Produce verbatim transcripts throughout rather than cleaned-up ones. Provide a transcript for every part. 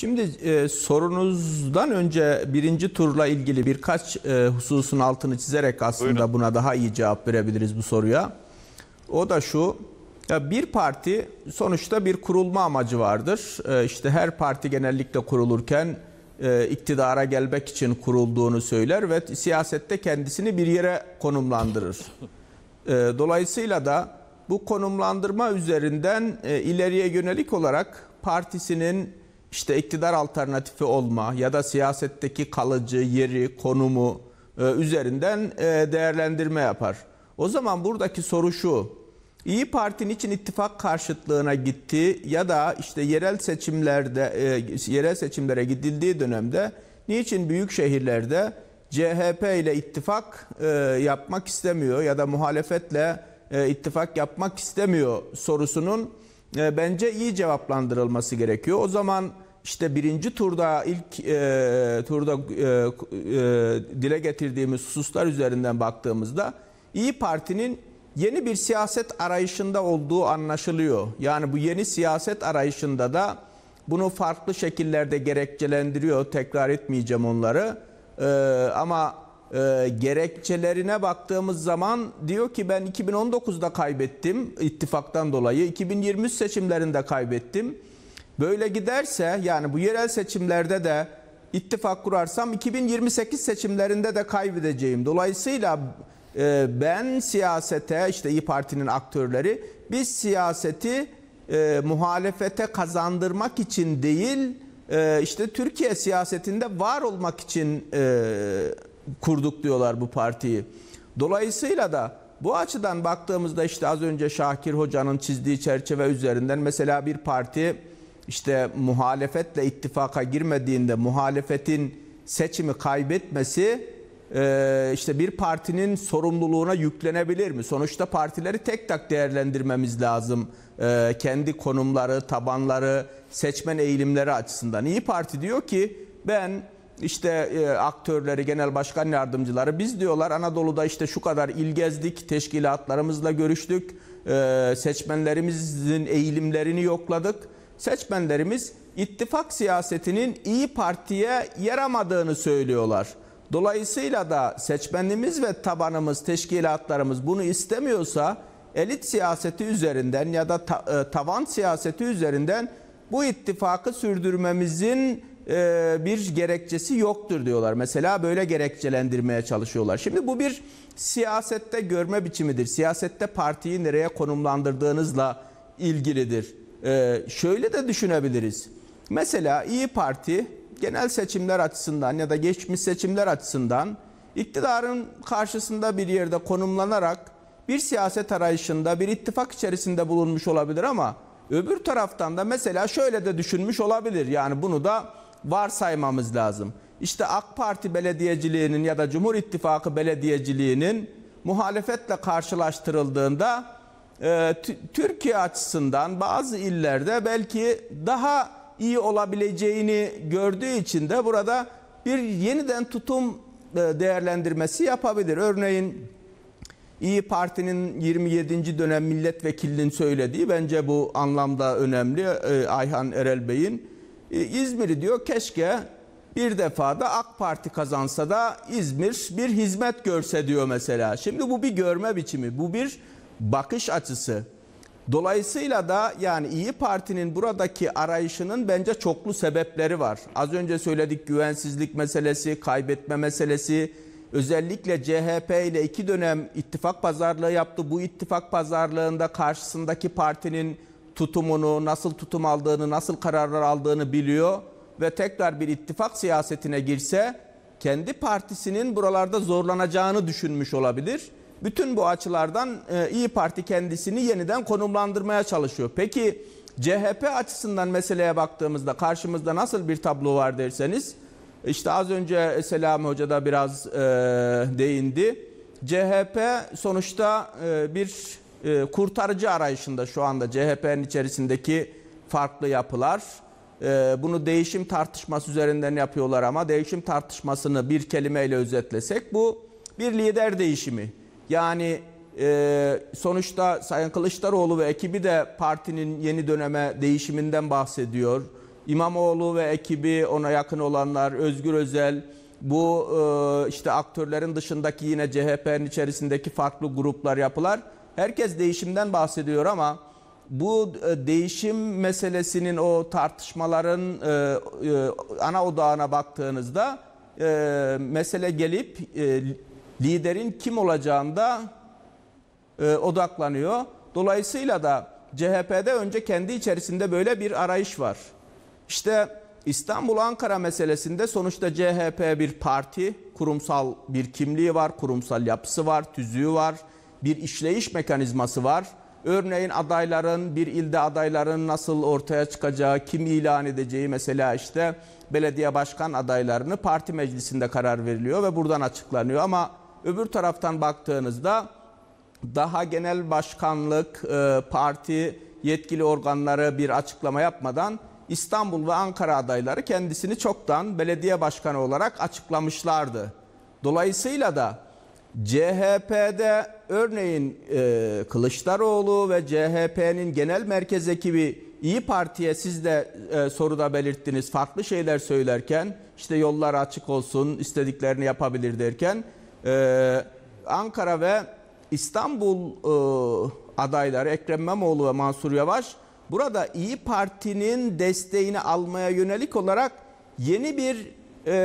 Şimdi e, sorunuzdan önce birinci turla ilgili birkaç e, hususun altını çizerek aslında Buyurun. buna daha iyi cevap verebiliriz bu soruya. O da şu, ya bir parti sonuçta bir kurulma amacı vardır. E, işte her parti genellikle kurulurken e, iktidara gelmek için kurulduğunu söyler ve siyasette kendisini bir yere konumlandırır. E, dolayısıyla da bu konumlandırma üzerinden e, ileriye yönelik olarak partisinin işte iktidar alternatifi olma ya da siyasetteki kalıcı yeri, konumu e, üzerinden e, değerlendirme yapar. O zaman buradaki soru şu: İyi Parti için ittifak karşıtlığına gitti ya da işte yerel seçimlerde e, yerel seçimlere gidildiği dönemde niçin büyük şehirlerde C H P ile ittifak e, yapmak istemiyor ya da muhalefetle e, ittifak yapmak istemiyor sorusunun e, bence iyi cevaplandırılması gerekiyor. O zaman işte birinci turda ilk e, turda e, e, dile getirdiğimiz hususlar üzerinden baktığımızda İyi Parti'nin yeni bir siyaset arayışında olduğu anlaşılıyor. Yani bu yeni siyaset arayışında da bunu farklı şekillerde gerekçelendiriyor. Tekrar etmeyeceğim onları. Ee, ama e, gerekçelerine baktığımız zaman diyor ki ben iki bin on dokuzda kaybettim ittifaktan dolayı. iki bin yirmi üç seçimlerinde kaybettim. Böyle giderse yani bu yerel seçimlerde de ittifak kurarsam iki bin yirmi sekiz seçimlerinde de kaybedeceğim. Dolayısıyla ben siyasete, işte İyi Parti'nin aktörleri, biz siyaseti e, muhalefete kazandırmak için değil, e, işte Türkiye siyasetinde var olmak için e, kurduk diyorlar bu partiyi. Dolayısıyla da bu açıdan baktığımızda işte az önce Şakir Hoca'nın çizdiği çerçeve üzerinden mesela bir parti işte muhalefetle ittifaka girmediğinde muhalefetin seçimi kaybetmesi Ee, işte bir partinin sorumluluğuna yüklenebilir mi? Sonuçta partileri tek tek değerlendirmemiz lazım. Ee, kendi konumları, tabanları, seçmen eğilimleri açısından. İyi Parti diyor ki ben işte e, aktörleri, genel başkan yardımcıları biz diyorlar Anadolu'da işte şu kadar il gezdik, teşkilatlarımızla görüştük, e, seçmenlerimizin eğilimlerini yokladık. Seçmenlerimiz ittifak siyasetinin İyi Parti'ye yaramadığını söylüyorlar. Dolayısıyla da seçmenimiz ve tabanımız, teşkilatlarımız bunu istemiyorsa elit siyaseti üzerinden ya da ta, e, tavan siyaseti üzerinden bu ittifakı sürdürmemizin e, bir gerekçesi yoktur diyorlar. Mesela böyle gerekçelendirmeye çalışıyorlar. Şimdi bu bir siyasette görme biçimidir. Siyasette partiyi nereye konumlandırdığınızla ilgilidir. E, şöyle de düşünebiliriz. Mesela İyi Parti genel seçimler açısından ya da geçmiş seçimler açısından iktidarın karşısında bir yerde konumlanarak bir siyaset arayışında bir ittifak içerisinde bulunmuş olabilir ama öbür taraftan da mesela şöyle de düşünmüş olabilir. Yani bunu da varsaymamız lazım. İşte AK Parti belediyeciliğinin ya da Cumhur İttifakı belediyeciliğinin muhalefetle karşılaştırıldığında e, Türkiye açısından bazı illerde belki daha iyi olabileceğini gördüğü için de burada bir yeniden tutum değerlendirmesi yapabilir. Örneğin İyi Parti'nin yirmi yedinci dönem milletvekilinin söylediği bence bu anlamda önemli. Ayhan Erel Bey'in İzmir'i diyor keşke bir defa da AK Parti kazansa da İzmir bir hizmet görse diyor mesela. Şimdi bu bir görme biçimi, bu bir bakış açısı. Dolayısıyla da yani İyi Parti'nin buradaki arayışının bence çoklu sebepleri var. Az önce söyledik, güvensizlik meselesi, kaybetme meselesi. Özellikle C H P ile iki dönem ittifak pazarlığı yaptı. Bu ittifak pazarlığında karşısındaki partinin tutumunu, nasıl tutum aldığını, nasıl kararlar aldığını biliyor. Ve tekrar bir ittifak siyasetine girse kendi partisinin buralarda zorlanacağını düşünmüş olabilir. Bütün bu açılardan e, İyi Parti kendisini yeniden konumlandırmaya çalışıyor. Peki C H P açısından meseleye baktığımızda karşımızda nasıl bir tablo var derseniz, işte az önce Selami Hoca da biraz e, değindi. C H P sonuçta e, bir e, kurtarıcı arayışında şu anda C H P'nin içerisindeki farklı yapılar. E, bunu değişim tartışması üzerinden yapıyorlar ama değişim tartışmasını bir kelimeyle özetlesek bu bir lider değişimi. Yani e, sonuçta Sayın Kılıçdaroğlu ve ekibi de partinin yeni döneme değişiminden bahsediyor. İmamoğlu ve ekibi, ona yakın olanlar, Özgür Özel, bu e, işte aktörlerin dışındaki yine C H P'nin içerisindeki farklı gruplar, yapılar. Herkes değişimden bahsediyor ama bu e, değişim meselesinin, o tartışmaların e, e, ana odağına baktığınızda e, mesele gelip e, liderin kim olacağında e, odaklanıyor. Dolayısıyla da C H P'de önce kendi içerisinde böyle bir arayış var. İşte İstanbul-Ankara meselesinde sonuçta C H P bir parti, kurumsal bir kimliği var, kurumsal yapısı var, tüzüğü var, bir işleyiş mekanizması var. Örneğin adayların, bir ilde adayların nasıl ortaya çıkacağı, kim ilan edeceği, mesela işte belediye başkan adaylarını parti meclisinde karar veriliyor ve buradan açıklanıyor. Ama öbür taraftan baktığınızda daha genel başkanlık, parti yetkili organları bir açıklama yapmadan İstanbul ve Ankara adayları kendisini çoktan belediye başkanı olarak açıklamışlardı. Dolayısıyla da C H P'de örneğin e, Kılıçdaroğlu ve C H P'nin genel merkez ekibi İyi Parti'ye, siz de e, soruda belirttiniz, farklı şeyler söylerken, işte yollar açık olsun, istediklerini yapabilir derken, e, Ankara ve İstanbul e, adayları Ekrem İmamoğlu ve Mansur Yavaş burada İyi Parti'nin desteğini almaya yönelik olarak yeni bir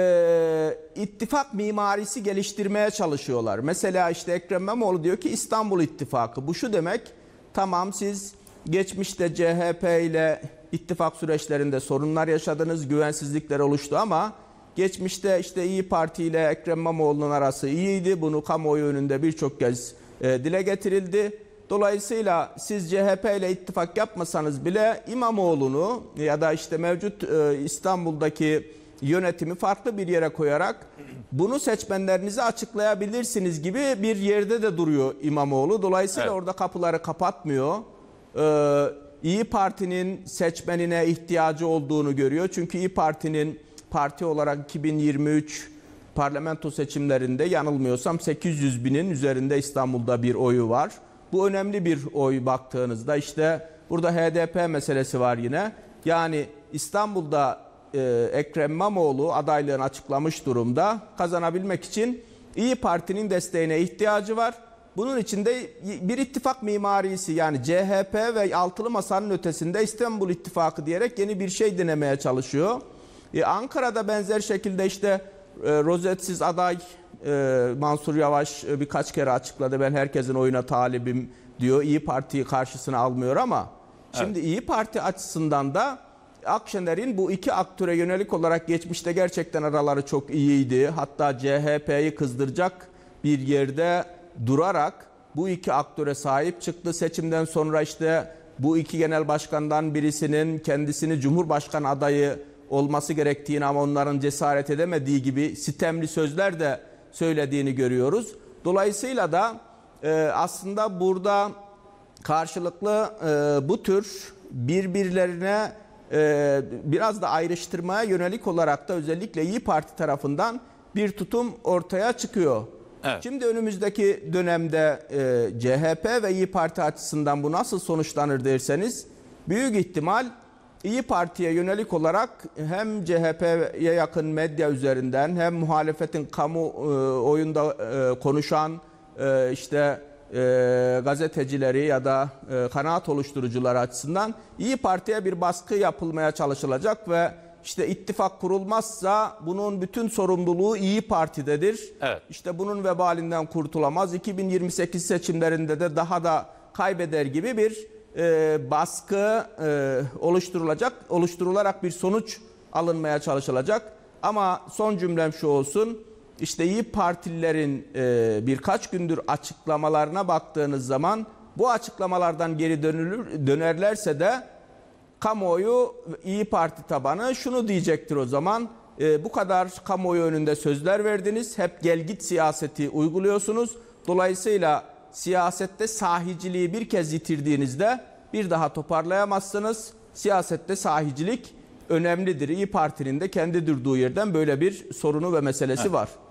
e, ittifak mimarisi geliştirmeye çalışıyorlar. Mesela işte Ekrem İmamoğlu diyor ki İstanbul İttifakı. Bu şu demek: tamam, siz geçmişte C H P ile ittifak süreçlerinde sorunlar yaşadınız, güvensizlikler oluştu ama geçmişte işte İyi Parti ile Ekrem İmamoğlu'nun arası iyiydi. Bunu kamuoyu önünde birçok kez e, dile getirildi. Dolayısıyla siz C H P ile ittifak yapmasanız bile İmamoğlu'nu ya da işte mevcut e, İstanbul'daki yönetimi farklı bir yere koyarak bunu seçmenlerinize açıklayabilirsiniz gibi bir yerde de duruyor İmamoğlu. Dolayısıyla evet, orada kapıları kapatmıyor. Ee, İyi Parti'nin seçmenine ihtiyacı olduğunu görüyor. Çünkü İyi Parti'nin parti olarak iki bin yirmi üç parlamento seçimlerinde yanılmıyorsam sekiz yüz binin üzerinde İstanbul'da bir oyu var. Bu önemli bir oy baktığınızda. İşte burada H D P meselesi var yine. Yani İstanbul'da e, Ekrem İmamoğlu adaylığını açıklamış durumda. Kazanabilmek için İyi Parti'nin desteğine ihtiyacı var. Bunun için de bir ittifak mimarisi, yani C H P ve Altılı Masa'nın ötesinde İstanbul İttifakı diyerek yeni bir şey denemeye çalışıyor. Ee, Ankara'da benzer şekilde işte e, rozetsiz aday e, Mansur Yavaş e, birkaç kere açıkladı. Ben herkesin oyuna talibim diyor. İyi Parti'yi karşısına almıyor ama şimdi evet, İyi Parti açısından da Akşener'in bu iki aktöre yönelik olarak geçmişte gerçekten araları çok iyiydi. Hatta C H P'yi kızdıracak bir yerde durarak bu iki aktöre sahip çıktı. Seçimden sonra işte bu iki genel başkandan birisinin kendisini Cumhurbaşkanı adayı olması gerektiğini ama onların cesaret edemediği gibi sitemli sözler de söylediğini görüyoruz. Dolayısıyla da e, aslında burada karşılıklı e, bu tür birbirlerine e, biraz da ayrıştırmaya yönelik olarak da özellikle İyi Parti tarafından bir tutum ortaya çıkıyor. Evet. Şimdi önümüzdeki dönemde e, C H P ve İyi Parti açısından bu nasıl sonuçlanır derseniz, büyük ihtimal İyi Parti'ye yönelik olarak hem C H P'ye yakın medya üzerinden hem muhalefetin kamu e, oyunda e, konuşan e, işte e, gazetecileri ya da e, kanaat oluşturucuları açısından İyi Parti'ye bir baskı yapılmaya çalışılacak ve İşte ittifak kurulmazsa bunun bütün sorumluluğu İyi Parti'dedir. Evet. İşte bunun vebalinden kurtulamaz. iki bin yirmi sekiz seçimlerinde de daha da kaybeder gibi bir e, baskı e, oluşturulacak, oluşturularak bir sonuç alınmaya çalışılacak. Ama son cümlem şu olsun: İşte İyi Partililerin e, birkaç gündür açıklamalarına baktığınız zaman, bu açıklamalardan geri dönülür, dönerlerse de kamuoyu, İyi Parti tabanı şunu diyecektir o zaman: e, bu kadar kamuoyu önünde sözler verdiniz, hep gel git siyaseti uyguluyorsunuz. Dolayısıyla siyasette sahiciliği bir kez yitirdiğinizde bir daha toparlayamazsınız. Siyasette sahicilik önemlidir. İyi Parti'nin de kendi durduğu yerden böyle bir sorunu ve meselesi evet, var.